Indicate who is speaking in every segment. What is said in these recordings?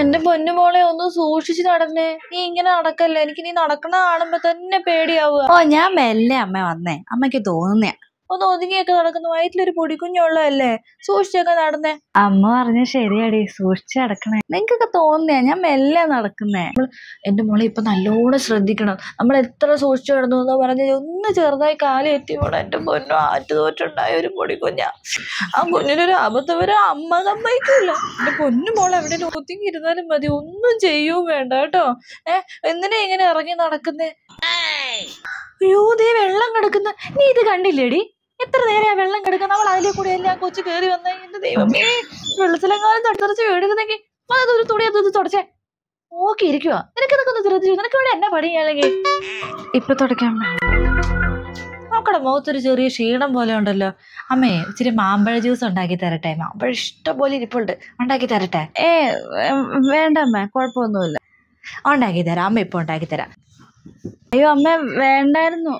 Speaker 1: എന്റെ പൊന്നുമോളെ ഒന്ന് സൂക്ഷിച്ച് നടന്നേ. നീ ഇങ്ങനെ നടക്കല്ലേ, എനിക്ക് നീ നടക്കണ കാണുമ്പോ തന്നെ പേടിയാവുക.
Speaker 2: ഓ ഞാൻ മെല്ലെ അമ്മ വന്നേ, അമ്മയ്ക്ക് തോന്നുന്നേ.
Speaker 1: ഒന്ന് ഒതുങ്ങിയൊക്കെ നടക്കുന്നു, വയറ്റിലൊരു പൊടിക്കുഞ്ഞുള്ളതല്ലേ, സൂക്ഷിച്ചൊക്കെ നടന്നേ.
Speaker 2: അമ്മ പറഞ്ഞ ശരിയാടി, സൂക്ഷിച്ച് നടക്കണേ. നിങ്ങക്കൊക്കെ തോന്നിയാ ഞാൻ മെല്ലെ നടക്കുന്നേ.
Speaker 1: എന്റെ മോളെ ഇപ്പൊ നല്ലോണം ശ്രദ്ധിക്കണം. നമ്മൾ എത്ര സൂക്ഷിച്ചു കിടന്നു എന്ന് പറഞ്ഞാൽ ഒന്ന് ചെറുതായി കാലി എത്തിയോടെ എന്റെ പൊന്നോ ആറ്റുതോറ്റുണ്ടായ ഒരു പൊടിക്കുഞ്ഞ. ആ കുഞ്ഞിനൊരു അബദ്ധം വരെ അമ്മ സമ്മതിക്കില്ല. എന്റെ പൊന്നു മോളെ എവിടെ ഒതുങ്ങി ഇരുന്നാലും മതി, ഒന്നും ചെയ്യൂ വേണ്ട കേട്ടോ. എന്തിനാ ഇങ്ങനെ ഇറങ്ങി നടക്കുന്നേ? അയ്യോ ദേ വെള്ളം കിടക്കുന്ന, നീ ഇത് കണ്ടില്ലേടി? എത്ര നേരം വെള്ളം കിടക്കുന്ന, അവൾ അതിലെ കൂടെ എല്ലാം കൊച്ചു കയറി വന്ന. എന്റെ ദൈവമേ, വെള്ളത്തിലെങ്ങാനും തട്ടിത്തെറിച്ച് വീടുന്നെങ്കിൽ അതൊരു തുണി അതൊന്ന് തുടച്ചേ നോക്കിയിരിക്കുക. നിനക്കിതൊക്കെ ഒന്ന് ശ്രദ്ധിച്ചു, നിനക്ക് ഇവിടെ എന്നാ പണിയാണെങ്കിൽ
Speaker 2: ഇപ്പൊ തുടക്കാൻ
Speaker 1: നോക്കടെ, മുഖത്തൊരു ചെറിയ ക്ഷീണം പോലെ ഉണ്ടല്ലോ. അമ്മേ ഇച്ചിരി മാമ്പഴ ജ്യൂസ് ഉണ്ടാക്കി തരട്ടെ? മാമ്പഴം ഇഷ്ടം പോലെ ഇരിപ്പുണ്ട്, ഉണ്ടാക്കി തരട്ടെ?
Speaker 2: വേണ്ട അമ്മ, കുഴപ്പമൊന്നുമില്ല.
Speaker 1: ഉണ്ടാക്കി തരാം, അമ്മ ഇപ്പൊ ഉണ്ടാക്കി തരാം.
Speaker 2: അയ്യോ അമ്മ വേണ്ടായിരുന്നു.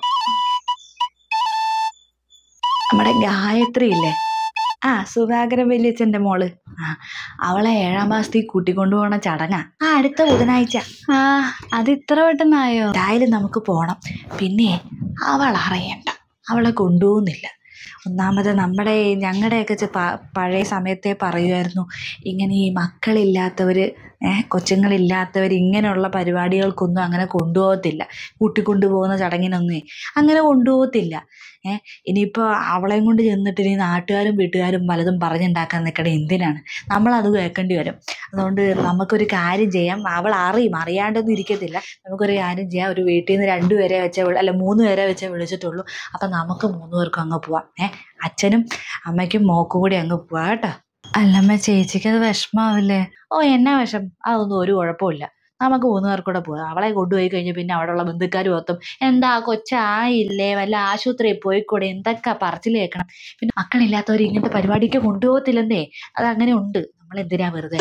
Speaker 1: നമ്മുടെ ഗായത്രി ഇല്ലേ, സുധാകരൻ വല്യച്ഛന്റെ മോള്, അവളെ 7ാം മാസത്തിൽ കൂട്ടിക്കൊണ്ടുപോകണ ചടങ്ങാ അടുത്ത ബുധനാഴ്ച.
Speaker 2: അത് ഇത്ര പെട്ടെന്നായോ?
Speaker 1: എന്തായാലും നമുക്ക് പോണം. പിന്നെ അവൾ അറിയണ്ട, അവളെ കൊണ്ടുപോകുന്നില്ല. ഒന്നാമത് ഞങ്ങളുടെയൊക്കെ പഴയ സമയത്തെ പറയുമായിരുന്നു, ഇങ്ങനെ ഈ മക്കളില്ലാത്തവർ, കൊച്ചുങ്ങളില്ലാത്തവർ ഇങ്ങനെയുള്ള പരിപാടികൾക്കൊന്നും അങ്ങനെ കൊണ്ടുപോകത്തില്ല, കൂട്ടിക്കൊണ്ടുപോകുന്ന ചടങ്ങിനൊന്നും അങ്ങനെ കൊണ്ടുപോകത്തില്ല. ഇനിയിപ്പോൾ അവളെയും കൊണ്ട് ചെന്നിട്ട് ഇനി നാട്ടുകാരും വീട്ടുകാരും പലതും പറഞ്ഞുണ്ടാക്കാൻ നിൽക്കണേ എന്തിനാണ്? നമ്മളത് കേൾക്കേണ്ടി വരും. അതുകൊണ്ട് നമുക്കൊരു കാര്യം ചെയ്യാം, അവൾ അറിയാണ്ടൊന്നും ഇരിക്കത്തില്ല. നമുക്കൊരു കാര്യം ചെയ്യാം, ഒരു വീട്ടിൽ നിന്ന് 2 പേരെ വെച്ചേ അല്ല 3 പേരെ വെച്ചേ വിളിച്ചിട്ടുള്ളൂ. അപ്പം നമുക്ക് 3 പേർക്കും അങ്ങ് പോവാം. അച്ഛനും അമ്മയ്ക്കും മോക്കും കൂടി അങ്ങ് പോവാം കേട്ടോ.
Speaker 2: അല്ലമ്മ, ചേച്ചിക്ക് അത് വിഷമാവില്ലേ?
Speaker 1: എന്നാ വിഷം? അതൊന്നും ഒരു കുഴപ്പമില്ല, നമുക്ക് 3 പേർക്കൂടെ പോകാം. അവളെ കൊണ്ടുപോയി കഴിഞ്ഞാൽ പിന്നെ അവിടെയുള്ള ബന്ധുക്കാർ ഓർത്തും എന്താ കൊച്ചായില്ലേ, വല്ല ആശുപത്രിയിൽ പോയിക്കൂടെ, എന്തൊക്കെ പറച്ചിൽ കേൾക്കണം. പിന്നെ മക്കളില്ലാത്തവർ ഇങ്ങനത്തെ പരിപാടിക്ക് കൊണ്ടുപോകത്തില്ലെന്നേ, അതങ്ങനെ ഉണ്ട്. നമ്മൾ എന്തിനാ വെറുതെ.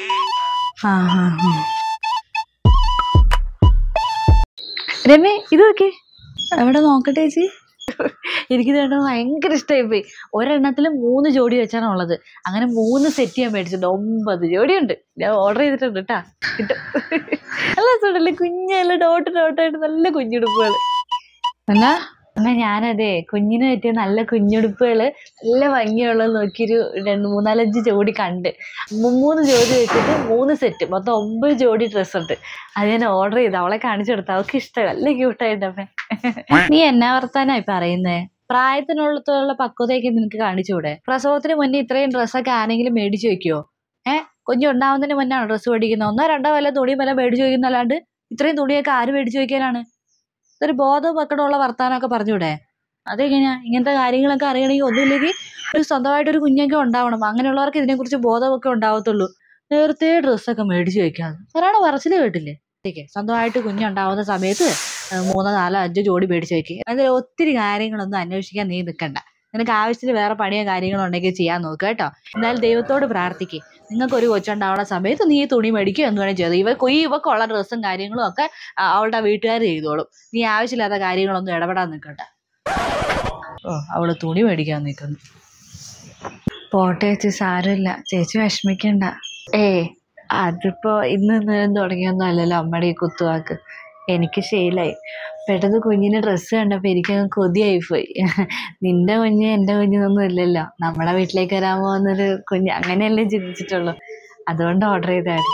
Speaker 2: രമേ ഇത് നോക്കി, എവിടെ നോക്കട്ടെ ചേച്ചി.
Speaker 1: എനിക്ക് വേണ്ട ഭയങ്കര ഇഷ്ടമായിപ്പോയി. ഒരെണ്ണത്തിൽ 3 ജോഡി വെച്ചാണ് ഉള്ളത്. അങ്ങനെ 3 സെറ്റ് ഞാൻ മേടിച്ചിട്ടുണ്ട്. 9 ജോഡിയുണ്ട്. ഞാൻ ഓർഡർ ചെയ്തിട്ടുണ്ട് കേട്ടാ, കിട്ടും. നല്ല സുഖല്ലേ, കുഞ്ഞല്ല ഡോട്ടായിട്ട് നല്ല കുഞ്ഞുടുപ്പുകൾ.
Speaker 2: എന്നാ
Speaker 1: ഞാനതേ കുഞ്ഞിന് പറ്റിയ നല്ല കുഞ്ഞുടുപ്പുകൾ നല്ല ഭംഗിയുള്ളത് നോക്കിയൊരു 3-4-5 ജോഡി കണ്ട് 3 ജോഡി വെച്ചിട്ട് 3 സെറ്റ്, മൊത്തം 9 ജോഡി ഡ്രസ്സ് ഉണ്ട്. അത് ഞാൻ ഓർഡർ ചെയ്ത് അവളെ കാണിച്ചു കൊടുത്തു. അവൾക്ക് ഇഷ്ടം, നല്ല ക്യൂട്ടായിട്ടമ്മേ.
Speaker 2: നീ എന്നാ വർത്താനായി പറയുന്നേ?
Speaker 1: പ്രായത്തിനുള്ളത്തോളം പക്വതയൊക്കെ നിനക്ക് കാണിച്ചൂടെ? പ്രസവത്തിന് മുന്നേ ഇത്രയും ഡ്രസ്സൊക്കെ ആരെങ്കിലും മേടിച്ചു വെക്കുവോ? കുഞ്ഞുണ്ടാവുന്നതിന് മുന്നാണ് ഡ്രസ്സ് മേടിക്കുന്നത്. 1-2 വല്ല തുണിയും വല്ല മേടിച്ചു വയ്ക്കുന്നല്ലാണ്ട് ഇത്രയും തുണിയൊക്കെ ആര് മേടിച്ചു വയ്ക്കാനാണ്? ഇതൊരു ബോധം വെക്കണമുള്ള വർത്താനമൊക്കെ പറഞ്ഞൂടെ? അതെങ്ങനെയാ? ഇങ്ങനത്തെ കാര്യങ്ങളൊക്കെ അറിയണമെങ്കിൽ ഒന്നുമില്ലെങ്കിൽ ഒരു സ്വന്തമായിട്ടൊരു കുഞ്ഞൊക്കെ ഉണ്ടാവണം. അങ്ങനെയുള്ളവർക്ക് ഇതിനെക്കുറിച്ച് ബോധമൊക്കെ ഉണ്ടാവത്തുള്ളൂ. നേരത്തെ ഡ്രസ്സൊക്കെ മേടിച്ചു വെക്കാതെ ഒരാളെ പറച്ചിൽ കേട്ടില്ലേ? സ്വന്തമായിട്ട് കുഞ്ഞുണ്ടാവുന്ന സമയത്ത് 3-4-5 ജോഡി മേടിച്ചു വെക്കുക. അതിൽ ഒത്തിരി കാര്യങ്ങളൊന്നും അന്വേഷിക്കാൻ നീ നിൽക്കണ്ട. നിനക്ക് ആവശ്യത്തിന് വേറെ പണിയോ കാര്യങ്ങളോ ഉണ്ടെങ്കിൽ ചെയ്യാൻ നോക്കുക കേട്ടോ. എന്നാലും ദൈവത്തോട് പ്രാർത്ഥിക്കുക, നിങ്ങൾക്കൊരു കൊച്ചുണ്ടാവുന്ന സമയത്ത് നീ തുണി മേടിക്കുക എന്ന് വേണേൽ ചെയ്തു. ഇവക്കുള്ള ഡ്രസ്സും കാര്യങ്ങളും ഒക്കെ അവളുടെ വീട്ടുകാർ ചെയ്തോളും. നീ ആവശ്യമില്ലാത്ത കാര്യങ്ങളൊന്നും ഇടപെടാൻ നിൽക്കണ്ട. അവള് തുണി മേടിക്കാൻ നിൽക്കുന്നു.
Speaker 2: പോട്ടെ ചേച്ചി, സാരമില്ല, ചേച്ചി വിഷമിക്കണ്ട.
Speaker 1: അതിപ്പോ ഇന്ന് തുടങ്ങിയൊന്നും അല്ലല്ലോ അമ്മയുടെ ഈ കുത്തുവാക്ക്. എനിക്ക് ശീലായി. പെട്ടെന്ന് കുഞ്ഞിന് ഡ്രസ്സ് കണ്ടപ്പോൾ എനിക്കങ്ങ് കൊതിയായിപ്പോയി. നിന്റെ കുഞ്ഞ് എൻ്റെ കുഞ്ഞിനൊന്നും ഇല്ലല്ലോ, നമ്മളെ വീട്ടിലേക്ക് വരാൻ പോകുന്നൊരു കുഞ്ഞ്, അങ്ങനെയല്ലേ ചിന്തിച്ചിട്ടുള്ളൂ. അതുകൊണ്ട് ഓർഡർ ചെയ്തായിരുന്നു.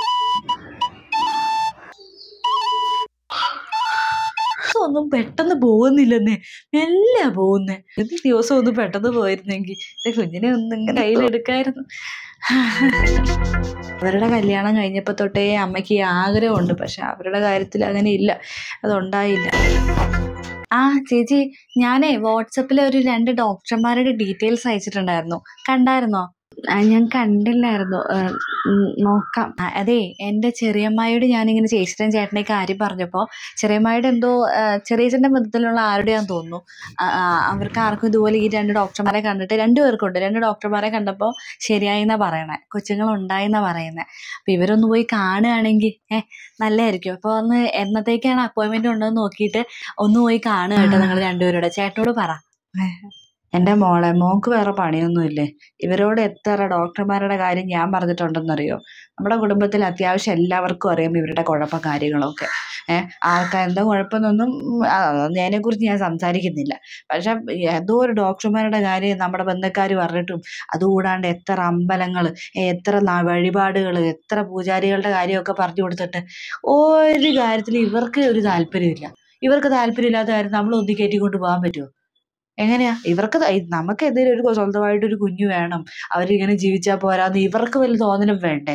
Speaker 1: ഒന്നും പെട്ടെന്ന് പോകുന്നില്ലെന്നേ, മെല്ലെ പോകുന്നേ. ഇത് ദിവസം ഒന്നും പെട്ടെന്ന് പോയിരുന്നെങ്കിൽ എൻ്റെ കുഞ്ഞിനെ ഒന്നും ഇങ്ങനെ കയ്യിലെടുക്കായിരുന്നു. അവരുടെ കല്യാണം കഴിഞ്ഞപ്പോൾ തൊട്ടേ അമ്മയ്ക്ക് ഈ ആഗ്രഹമുണ്ട്. പക്ഷെ അവരുടെ കാര്യത്തിൽ അങ്ങനെ ഇല്ല, അതുണ്ടായില്ല. ചേച്ചി, ഞാനേ വാട്സപ്പിൽ ഒരു 2 ഡോക്ടർമാരുടെ ഡീറ്റെയിൽസ് അയച്ചിട്ടുണ്ടായിരുന്നു, കണ്ടായിരുന്നോ?
Speaker 2: ഞാൻ കണ്ടില്ലായിരുന്നു, നോക്കാം.
Speaker 1: അതെ, എൻ്റെ ചെറിയമ്മായോട് ഞാനിങ്ങനെ ചേച്ചിയുടെയും ചേട്ടൻ്റെയും കാര്യം പറഞ്ഞപ്പോൾ ചെറിയമ്മായുടെ എന്തോ ചെറിയച്ഛൻ്റെ ബന്ധത്തിലുള്ള ആരുടെയാന്ന് തോന്നുന്നു. അവർക്ക് ആർക്കും ഇതുപോലെ ഈ 2 ഡോക്ടർമാരെ കണ്ടിട്ട് 2 പേർക്കുണ്ട്. 2 ഡോക്ടർമാരെ കണ്ടപ്പോൾ ശരിയായിന്നാ പറയണേ, കൊച്ചുങ്ങളുണ്ടായിന്നാ പറയുന്നത്. അപ്പം ഇവരൊന്ന് പോയി കാണുകയാണെങ്കിൽ നല്ലതായിരിക്കും. അപ്പോൾ ഒന്ന് എന്നത്തേക്കാണ് അപ്പോയിൻമെൻറ്റ് ഉണ്ടോയെന്ന് നോക്കിയിട്ട് ഒന്ന് പോയി കാണുക കേട്ടോ നിങ്ങൾ 2 പേരുടെ. ചേട്ടനോട് പറ. എൻ്റെ മോളെ, മോൾക്ക് വേറെ പണിയൊന്നുമില്ലേ? ഇവരോട് എത്ര ഡോക്ടർമാരുടെ കാര്യം ഞാൻ പറഞ്ഞിട്ടുണ്ടെന്നറിയോ? നമ്മുടെ കുടുംബത്തിൽ അത്യാവശ്യം എല്ലാവർക്കും അറിയാം ഇവരുടെ കുഴപ്പം കാര്യങ്ങളൊക്കെ. ആർക്കാ എന്താ കുഴപ്പമെന്നൊന്നും അതിനെക്കുറിച്ച് ഞാൻ സംസാരിക്കുന്നില്ല. പക്ഷെ ഏതോ ഒരു ഡോക്ടർമാരുടെ കാര്യം നമ്മുടെ ബന്ധുക്കാർ പറഞ്ഞിട്ടും, അതുകൂടാണ്ട് എത്ര അമ്പലങ്ങൾ, എത്ര വഴിപാടുകൾ, എത്ര പൂജാരികളുടെ കാര്യമൊക്കെ പറഞ്ഞു കൊടുത്തിട്ട് ഒരു കാര്യത്തിൽ ഇവർക്ക് ഒരു താല്പര്യമില്ല. ഇവർക്ക് താല്പര്യമില്ലാത്ത കാര്യം നമ്മൾ ഒന്നി കയറ്റിക്കൊണ്ട് പോകാൻ പറ്റുമോ? എങ്ങനെയാ ഇവർക്ക് നമുക്ക് എന്തെങ്കിലും ഒരു സ്വന്തമായിട്ടൊരു കുഞ്ഞു വേണം, അവരിങ്ങനെ ജീവിച്ചാൽ പോരാന്ന് ഇവർക്ക് വല്ല തോന്നലും വേണ്ടേ?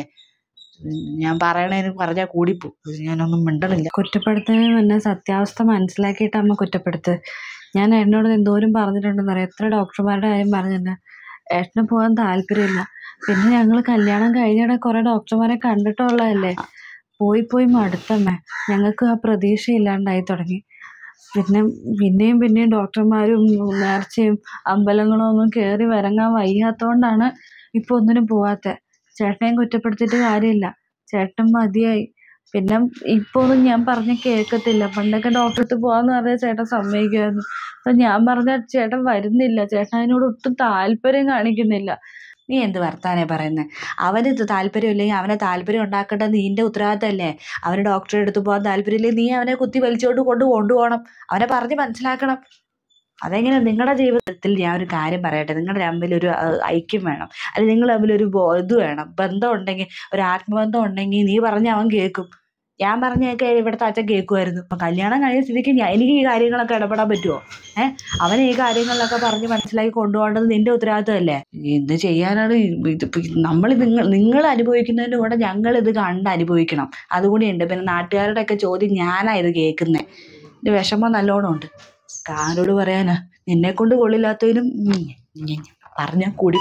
Speaker 1: ഞാൻ പറയണേന് പറഞ്ഞാൽ കൂടിപ്പോവും. ഞാനൊന്നും മിണ്ടണില്ല.
Speaker 2: കുറ്റപ്പെടുത്തുന്നതിന് മുന്നേ സത്യാവസ്ഥ മനസ്സിലാക്കിയിട്ട് അമ്മ കുറ്റപ്പെടുത്ത്. ഞാൻ ഏട്ടനോട് എന്തോരം പറഞ്ഞിട്ടുണ്ടെന്നറിയാം. എത്ര ഡോക്ടർമാരുടെ കാര്യം പറഞ്ഞിട്ടുണ്ട്. ഏട്ടന് പോകാൻ താല്പര്യമില്ല. പിന്നെ ഞങ്ങൾ കല്യാണം കഴിഞ്ഞിടെ കുറെ ഡോക്ടർമാരെ കണ്ടിട്ടുള്ളതല്ലേ. പോയി മടുത്തമ്മേ. ഞങ്ങൾക്ക് ആ പ്രതീക്ഷ ഇല്ലാണ്ടായി തുടങ്ങി. പിന്നെ പിന്നെയും ഡോക്ടർമാരും നേർച്ചയും അമ്പലങ്ങളും ഒന്നും കയറി വരങ്ങാൻ വയ്യാത്തോണ്ടാണ് ഇപ്പൊ ഒന്നിനും പോവാത്തെ. ചേട്ടനെയും കുറ്റപ്പെടുത്തിയിട്ട് കാര്യമില്ല. ചേട്ടൻ മതിയായി. പിന്നെ ഇപ്പൊ ഒന്നും ഞാൻ പറഞ്ഞ കേൾക്കത്തില്ല. പണ്ടൊക്കെ ഡോക്ടറെ അടുത്ത് പോവാന്ന് പറഞ്ഞാൽ ചേട്ടൻ സമ്മതിക്കുമായിരുന്നു. അപ്പൊ ഞാൻ പറഞ്ഞ ചേട്ടൻ വരുന്നില്ല. ചേട്ടൻ അതിനോട് ഒട്ടും താല്പര്യം കാണിക്കുന്നില്ല.
Speaker 1: നീ എന്ത് വർത്താനേ പറയുന്നത്? അവന് താല്പര്യമില്ലെങ്കിൽ അവനെ താല്പര്യം ഉണ്ടാക്കേണ്ടത് നിന്റെ ഉത്തരവാദിത്തമല്ലേ? അവന് ഡോക്ടറെ അടുത്ത് പോകാൻ താല്പര്യമില്ലെങ്കിൽ നീ അവനെ കുത്തി വലിച്ചോണ്ട് കൊണ്ടുപോകണം. അവനെ പറഞ്ഞ് മനസ്സിലാക്കണം. അതെങ്ങനെ? നിങ്ങളുടെ ജീവിതത്തിൽ ഞാൻ ഒരു കാര്യം പറയട്ടെ, നിങ്ങളുടെ തമ്മിൽ ഒരു ഐക്യം വേണം, അല്ലെങ്കിൽ നിങ്ങൾ തമ്മിൽ ഒരു ഇത് വേണം, ബന്ധം ഉണ്ടെങ്കിൽ, ഒരു ആത്മബന്ധം ഉണ്ടെങ്കിൽ നീ പറഞ്ഞ അവൻ കേൾക്കും. ഞാൻ പറഞ്ഞൊക്കെ ഇവിടുത്തെ അച്ഛൻ കേൾക്കുമായിരുന്നു. അപ്പം കല്യാണം കഴിഞ്ഞ സ്ഥിതിക്ക് എനിക്ക് ഈ കാര്യങ്ങളൊക്കെ ഇടപെടാൻ പറ്റുമോ? അവനെ ഈ കാര്യങ്ങളിലൊക്കെ പറഞ്ഞ് മനസ്സിലാക്കി കൊണ്ടുപോകേണ്ടത് നിന്റെ ഉത്തരവാദിത്തമല്ലേ? എന്ത് ചെയ്യാനാണ് ഇത്? നിങ്ങൾ അനുഭവിക്കുന്നതിൻ്റെ കൂടെ ഞങ്ങൾ ഇത് കണ്ട് അനുഭവിക്കണം. അതുകൂടിയുണ്ട്. പിന്നെ നാട്ടുകാരുടെയൊക്കെ ചോദ്യം ഞാനാ ഇത് കേൾക്കുന്നത്. ഇത് വിഷമം നല്ലോണം ഉണ്ട്. ആരോട് പറയാനാ? നിന്നെ കൊണ്ട് കൊള്ളില്ലാത്തതിനും പറഞ്ഞാൽ കൂടി.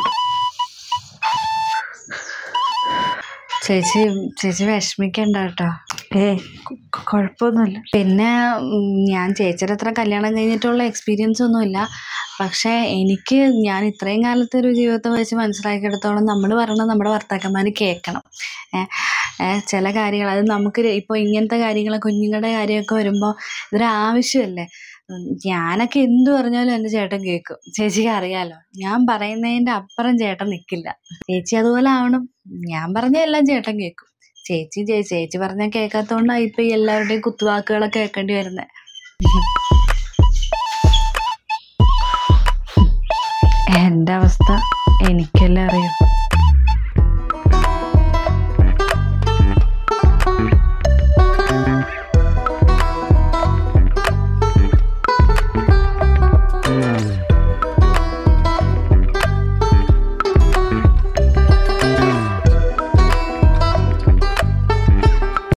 Speaker 2: ചേച്ചി വിഷമിക്കണ്ട കേട്ടോ. കുഴപ്പമൊന്നുമില്ല. പിന്നെ ഞാൻ ചേച്ചിയുടെ അത്ര കല്യാണം കഴിഞ്ഞിട്ടുള്ള എക്സ്പീരിയൻസ് ഒന്നുമില്ല. പക്ഷേ ഞാൻ ഇത്രയും കാലത്തെ ഒരു ജീവിതത്തെ വെച്ച് മനസ്സിലാക്കിയെടുത്തോളം നമ്മൾ പറയണത് നമ്മുടെ ഭർത്താക്കന്മാർ കേൾക്കണം. ചില കാര്യങ്ങൾ അത് നമുക്ക് ഇപ്പോൾ ഇങ്ങനത്തെ കാര്യങ്ങൾ, കുഞ്ഞുങ്ങളുടെ കാര്യമൊക്കെ വരുമ്പോൾ ഇതൊരു ആവശ്യമല്ലേ. ഞാനൊക്കെ എന്തു പറഞ്ഞാലും എൻ്റെ ചേട്ടൻ കേൾക്കും. ചേച്ചിക്ക് അറിയാലോ, ഞാൻ പറയുന്നതിൻ്റെ അപ്പുറം ചേട്ടൻ നിൽക്കില്ല. ചേച്ചി അതുപോലെ ആവണം. ഞാൻ പറഞ്ഞ എല്ലാം ചേട്ടൻ കേൾക്കും. ചേച്ചി പറഞ്ഞാൽ കേൾക്കാത്തതുകൊണ്ടാണ് ഇപ്പം ഈ എല്ലാവരുടെയും കുത്തുവാക്കുകളൊക്കെ കേൾക്കേണ്ടി വരുന്നത്. എൻ്റെ അവസ്ഥ എനിക്കെല്ലാം അറിയാം.